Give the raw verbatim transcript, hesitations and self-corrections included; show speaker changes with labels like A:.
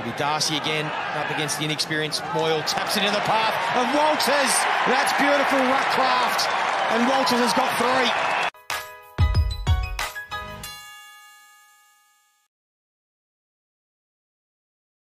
A: It'll be Darcy again, up against the inexperienced Moyle, taps it in the path of Walters. That's beautiful ruck craft, and Walters has got three.